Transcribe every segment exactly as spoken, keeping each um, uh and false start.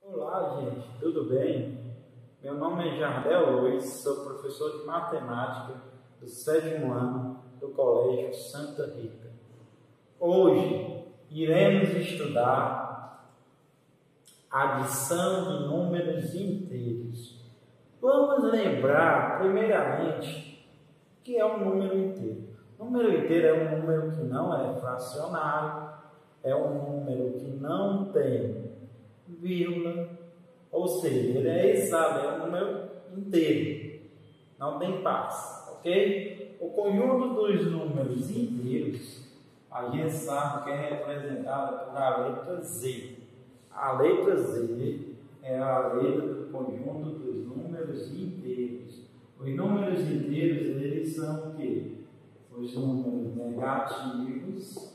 Olá, gente, tudo bem? Meu nome é Jardel Luiz, sou professor de matemática do sétimo ano do Colégio Santa Rita. Hoje iremos estudar adição de números inteiros. Vamos lembrar, primeiramente, que é um número inteiro. Número inteiro é um número que não é fracionário, é um número que não tem vírgula, ou seja, ele é exato, é um número inteiro, não tem partes, ok? O conjunto dos números inteiros, a gente sabe que é representado por a letra Z. A letra Z é a letra do conjunto dos números inteiros. Os números inteiros, eles são o quê? Os números negativos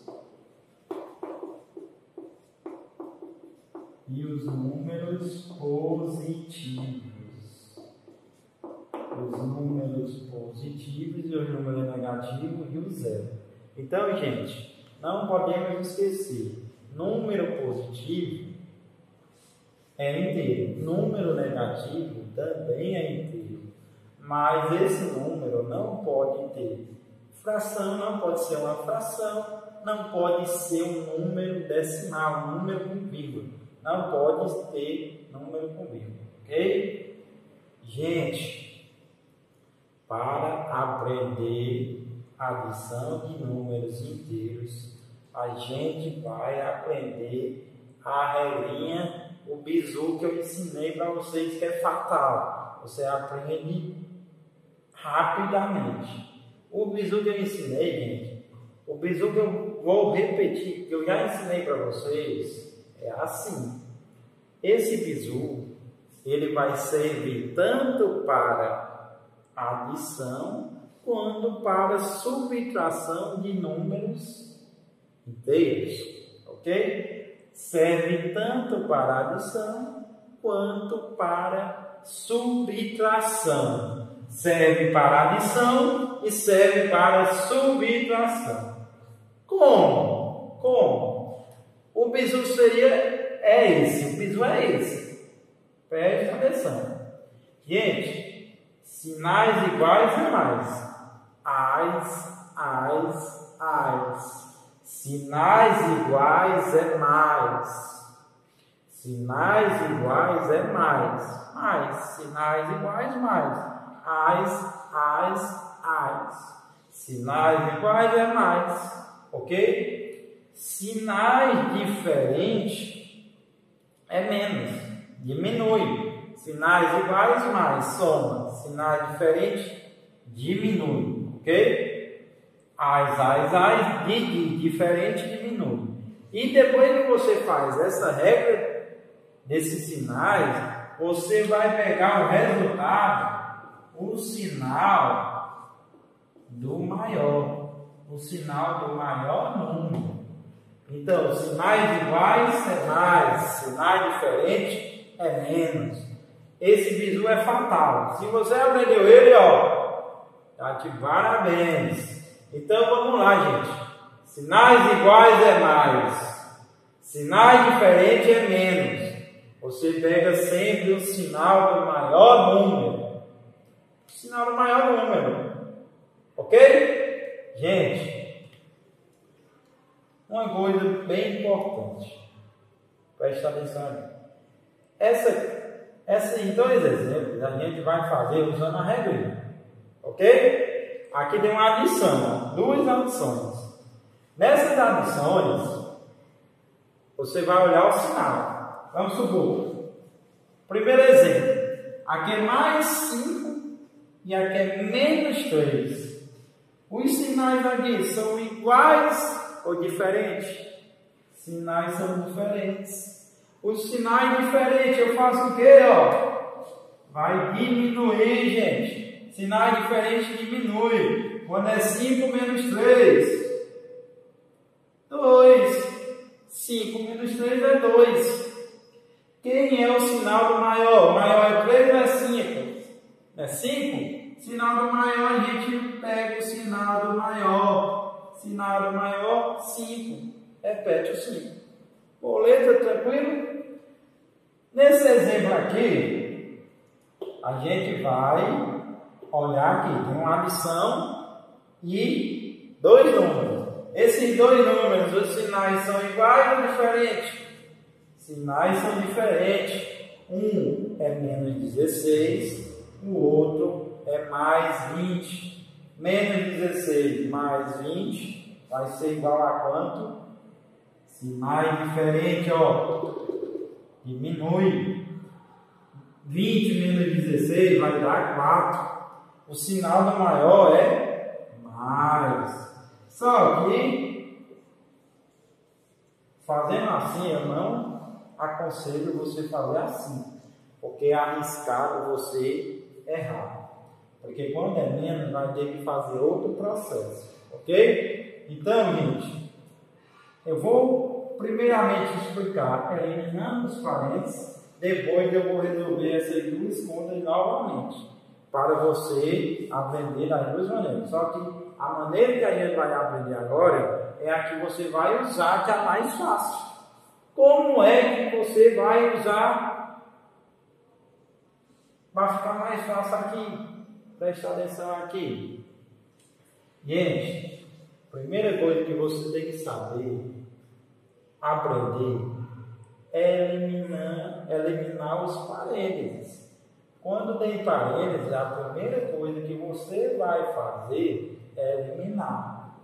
e os números positivos. Os números positivos e os números negativos e o zero. Então, gente, não podemos esquecer, número positivo é inteiro, número negativo também é inteiro, mas esse número não pode ter fração, não pode ser uma fração, não pode ser um número decimal, um número com vírgula. Não pode ter número com vírgula, ok? Gente, para aprender adição de números inteiros, a gente vai aprender a regrinha, o bizu que eu ensinei para vocês, que é fatal. Você aprende rapidamente. O bizu que eu ensinei, gente, o bizu que eu vou repetir, que eu já ensinei para vocês, é assim. Esse bizu, ele vai servir tanto para adição quanto para subtração de números inteiros, ok? Serve tanto para adição quanto para subtração. Serve para adição e serve para subtração. Como? Como? O bizu seria é esse, o bizu é esse. Preste atenção. Gente, sinais iguais é mais. As, as, as. Sinais iguais é mais. Sinais iguais é mais. Mais. Sinais iguais, mais. As, as, as. Sinais iguais é mais. Ok? Sinais diferentes é menos, diminui. Sinais iguais, mais, soma. Sinais diferentes, diminui, ok? As, as, as, de, de, diferente, diminui. E depois que você faz essa regra desses sinais, você vai pegar o resultado, o sinal do maior, o sinal do maior número. Então, sinais iguais é mais, sinais diferentes é menos. Esse bizu é fatal. Se você aprendeu ele, ó, tá de parabéns. Então, vamos lá, gente. Sinais iguais é mais, sinais diferentes é menos. Você pega sempre o sinal do maior número. O sinal do maior número. Ok? Gente, uma coisa bem importante, presta atenção aqui. Essa, essa, em dois exemplos, a gente vai fazer usando a regra, ok? Aqui tem uma adição, duas adições. Nessas adições, você vai olhar o sinal. Vamos supor, primeiro exemplo, aqui é mais cinco e aqui é menos três. Os sinais aqui são iguais ou diferentes? Sinais são diferentes. Os sinais diferentes, eu faço o quê, ó? Vai diminuir, gente. Sinais diferentes diminui. Quando é cinco menos três, dois. cinco menos três é dois. Quem é o sinal do maior? O maior é três ou é cinco? É cinco? Sinal do maior, a gente pega o sinal do maior. Sinal do maior, cinco. Repete o cinco. Boleta, tranquilo? Nesse aqui, a gente vai olhar aqui, tem uma adição e dois números. Esses dois números, os sinais são iguais ou diferentes? Sinais são diferentes. Um é menos dezesseis, o outro é mais vinte. Menos dezesseis mais vinte vai ser igual a quanto? Sinais diferentes, ó. Diminui. vinte menos dezesseis vai dar quatro. O sinal do maior é mais. Só que, fazendo assim, eu não aconselho você fazer assim, porque é arriscado você errar. Porque quando é menos, vai ter que fazer outro processo, ok? Então, gente, eu vou primeiramente explicar eliminando os parênteses, depois eu vou resolver essas duas contas novamente, para você aprender das duas maneiras. Só que a maneira que a gente vai aprender agora é a que você vai usar, que é a mais fácil. Como é que você vai usar? Vai ficar mais fácil aqui. Presta atenção aqui. Gente, primeira coisa que você tem que saber, aprender, é eliminar, eliminar os parênteses. Quando tem parênteses, a primeira coisa que você vai fazer é eliminar.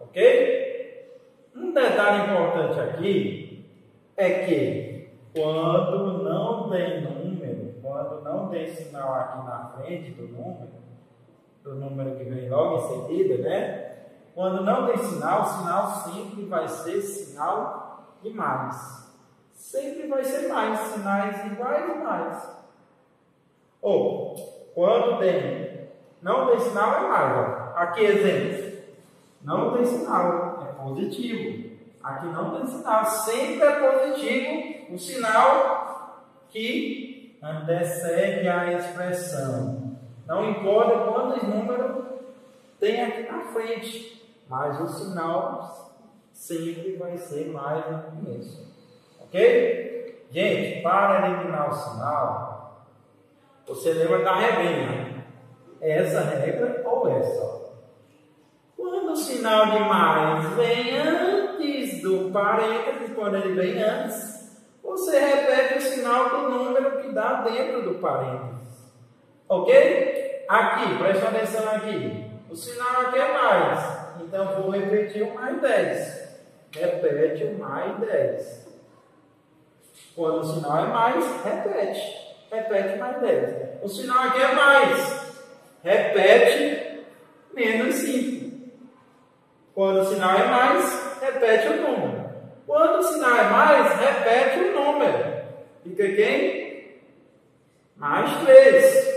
Ok? Um detalhe importante aqui é que quando não tem número, quando não tem sinal aqui na frente do número, do número que vem logo em seguida, né? Quando não tem sinal, o sinal sempre vai ser sinal de mais. Sempre vai ser mais, sinais iguais e mais. Ou, quando tem, não tem sinal é mais. Ó. Aqui, exemplo. Não tem sinal, é positivo. Aqui não tem sinal, sempre é positivo o sinal que antecede a expressão. Não importa quantos números tem aqui na frente, mas o sinal sempre vai ser mais no começo. Ok? Gente, para eliminar o sinal, você lembra da regrinha? Essa regra ou essa? Quando o sinal de mais vem antes do parênteses, quando ele vem antes, você repete o sinal do número que dá dentro do parênteses. Ok? Aqui, presta atenção aqui. O sinal aqui é mais. Então, vou repetir o mais dez. Repete o mais dez. Quando o sinal é mais, repete. Repete mais dez. O sinal aqui é mais. Repete menos cinco. Quando o sinal é mais, repete o número. Quando o sinal é mais, repete o número. Fica quem? Mais três.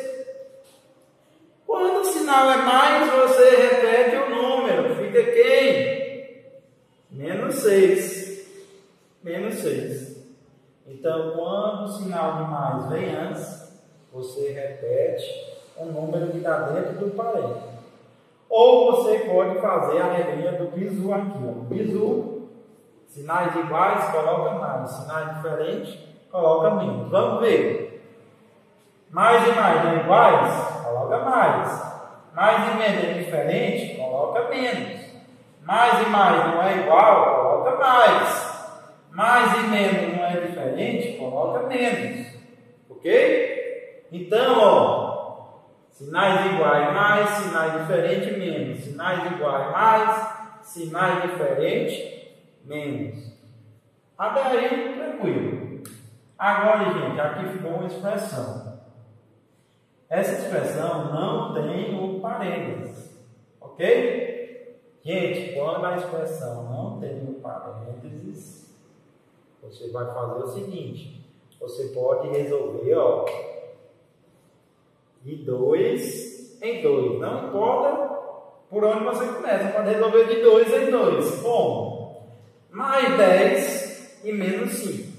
Quando o sinal é mais, você repete o número. Fica quem? Menos seis. Menos seis. Então, quando o sinal de mais vem antes, você repete o número que está dentro do parênteses. Ou você pode fazer a regrinha do bizu aqui. Ó. Bizu, sinais iguais, coloca mais. Sinais diferentes, coloca menos. Vamos ver. Mais e mais não iguais, coloca mais. Mais e menos é diferente, coloca menos. Mais e mais não é igual, coloca mais. Mais e menos não é diferente, coloca menos. Ok? Então, ó. Sinais iguais mais, sinais diferentes menos. Sinais iguais mais, sinais diferentes menos. Até aí, tranquilo. Agora, gente, aqui ficou uma expressão. Essa expressão não tem o parênteses. Ok? Gente, quando a expressão não tem o parênteses, você vai fazer o seguinte. Você pode resolver, ó. De dois em dois. Não importa por onde você começa. Pode resolver de dois em dois. Como? Mais dez e menos cinco.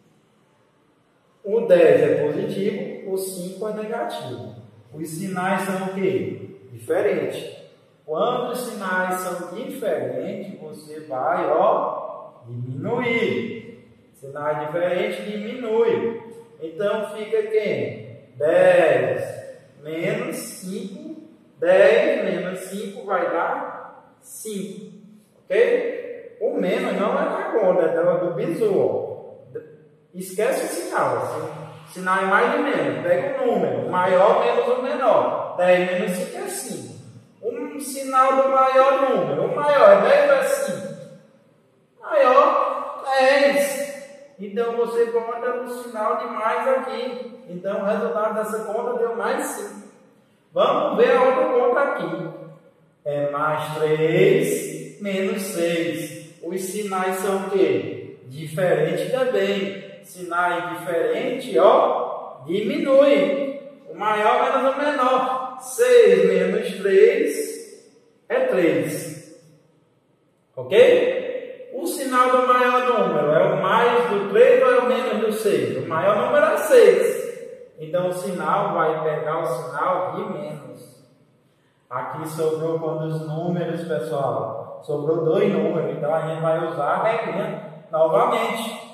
O dez é positivo, o cinco é negativo. Os sinais são o quê? Diferentes. Quando os sinais são diferentes, você vai, ó, diminuir. Sinais diferentes diminui. Então fica quem? dez menos cinco. dez menos cinco vai dar cinco. Ok? O menos não é da conta, é do bizu. Esquece o sinal. Assim. Sinal é mais e menos. Pega o número. Maior menos o menor. dez menos cinco é cinco. Um sinal do maior número. O maior é dez ou é cinco? Maior dez. Então você bota o sinal de mais aqui. Então o resultado dessa conta deu mais cinco. Vamos ver a outra conta aqui. É mais três menos seis. Os sinais são o quê? Diferentes também. Sinais diferentes, ó, diminui. O maior menos o menor. seis menos três é três. Ok? O sinal do maior número é o mais do três ou é o menos do seis? O maior número é seis. Então o sinal vai pegar o sinal de menos. Aqui sobrou quantos números, pessoal? Sobrou dois números. Então a gente vai usar a regrinha novamente.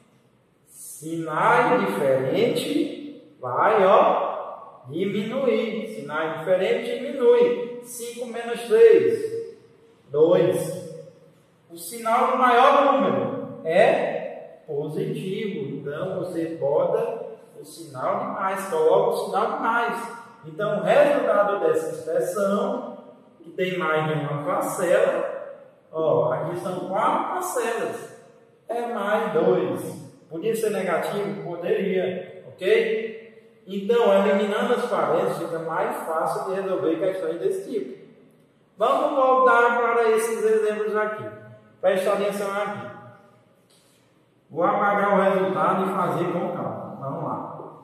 Sinais diferentes vai, ó, diminuir. Sinais diferentes diminui. cinco menos três, dois. O sinal do maior número é positivo. Então você bota o sinal de mais, coloca o sinal de mais. Então o resultado dessa expressão, que tem mais de uma parcela, ó, aqui são quatro parcelas, é mais dois. Podia ser negativo? Poderia, ok? Então, eliminando as parênteses, fica mais fácil de resolver questões desse tipo. Vamos voltar para esses exemplos aqui. Preste atenção aqui. Vou apagar o resultado e fazer com calma. Vamos lá.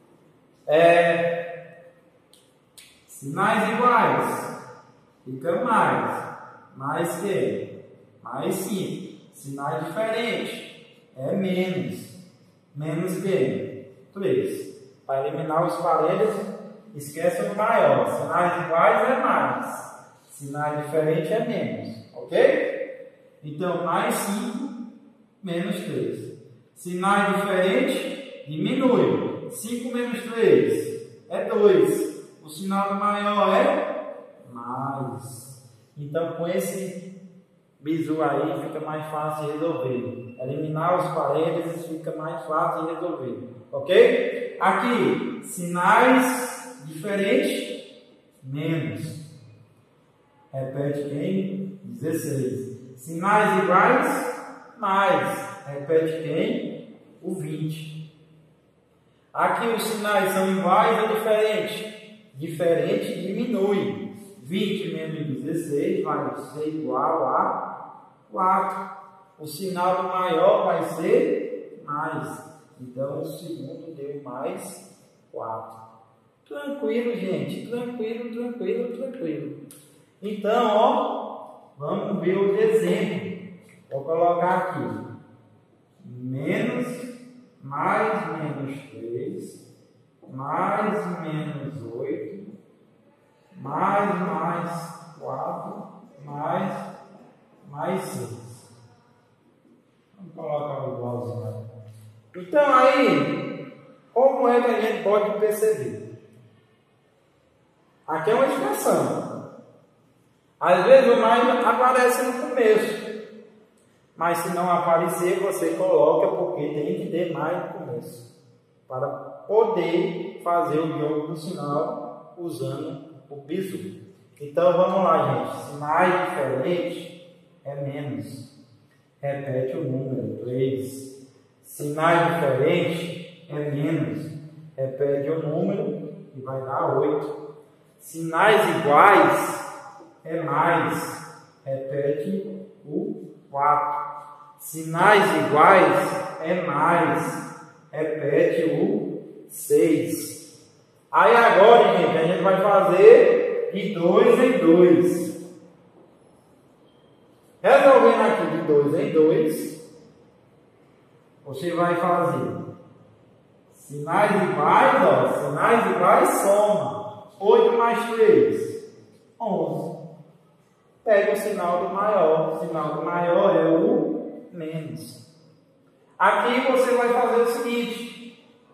É, sinais iguais. Fica mais. Mais que? Mais cinco. Sinais diferentes. É menos. Menos que? três. Para eliminar os parênteses, esquece o maior. Sinais iguais é mais. Sinais diferentes é menos. Ok? Então, mais cinco, menos três. Sinais diferentes, diminui. cinco menos três é dois. O sinal do maior é mais. Então, com esse bizu aí, fica mais fácil de resolver. Eliminar os parênteses fica mais fácil de resolver. Ok? Aqui, sinais diferentes, menos. Repete quem? dezesseis. Sinais iguais, mais. Repete quem? O vinte. Aqui os sinais são iguais ou diferentes? Diferente diminui. vinte menos dezesseis vai ser igual a quatro. O sinal do maior vai ser mais. Então, o segundo deu mais quatro. Tranquilo, gente. Tranquilo, tranquilo, tranquilo. Então, ó, vamos ver o exemplo. Vou colocar aqui. Menos, mais menos três, mais menos oito, mais mais quatro, mais mais seis. Vamos colocar o igualzinho. Então aí, como é que a gente pode perceber? Aqui é uma expressão. Às vezes o mais aparece no começo. Mas se não aparecer, você coloca porque tem que ter mais no começo. Para poder fazer o jogo do sinal usando o bizu. Então vamos lá, gente. Sinais diferentes é menos. Repete o número, três. Sinais diferentes é menos. Repete o número e vai dar oito. Sinais iguais é mais. Repete o quatro. Sinais iguais é mais. Repete o seis. Aí agora, gente, a gente vai fazer de dois em dois. Resolvendo aqui de dois em dois, você vai fazer sinais iguais, ó, sinais iguais soma. oito mais três, onze. Pega o sinal do maior. O sinal do maior é o menos. Aqui você vai fazer o seguinte.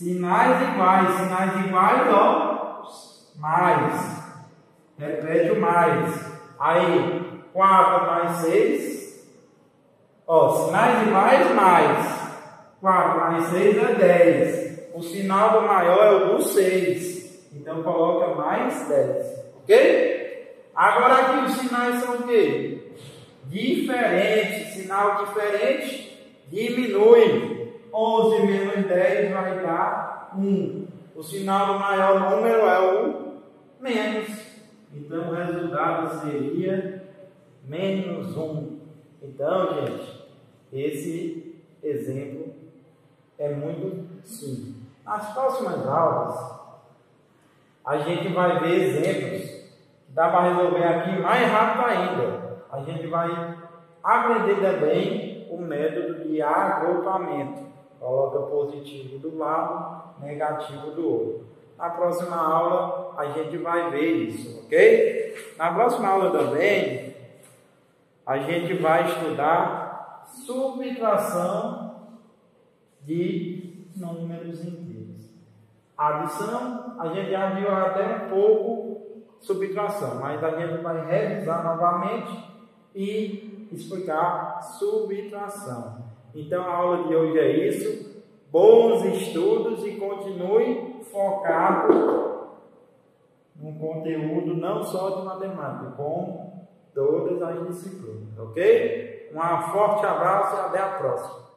Sinais iguais, sinais iguais, ó, mais. Repete o mais. Aí, quatro mais seis. Ó, sinais iguais, mais. quatro mais seis é dez. O sinal do maior é o do seis. Então, coloca mais dez. Ok? Agora aqui os sinais são o quê? Diferentes. Sinal diferente diminui. onze menos dez vai dar um. O sinal do maior número é o menos. Então, o resultado seria menos um. Então, gente, esse exemplo é muito simples. Nas próximas aulas, a gente vai ver exemplos que dá para resolver aqui mais rápido ainda. A gente vai aprender também o método de agrupamento. Coloca positivo do lado, negativo do outro. Na próxima aula, a gente vai ver isso, ok? Na próxima aula também, a gente vai estudar subtração de números inteiros. Adição, a gente já viu até um pouco subtração, mas a gente vai revisar novamente e explicar subtração. Então a aula de hoje é isso. Bons estudos e continue focado no conteúdo não só de matemática, como todas as disciplinas, ok? Um forte abraço e até a próxima.